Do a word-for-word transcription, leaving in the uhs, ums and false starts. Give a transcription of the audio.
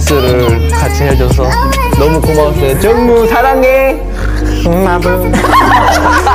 서비스를 같이 해줘서 너무 고마웠어요. 정무 사랑해. 응, 나도.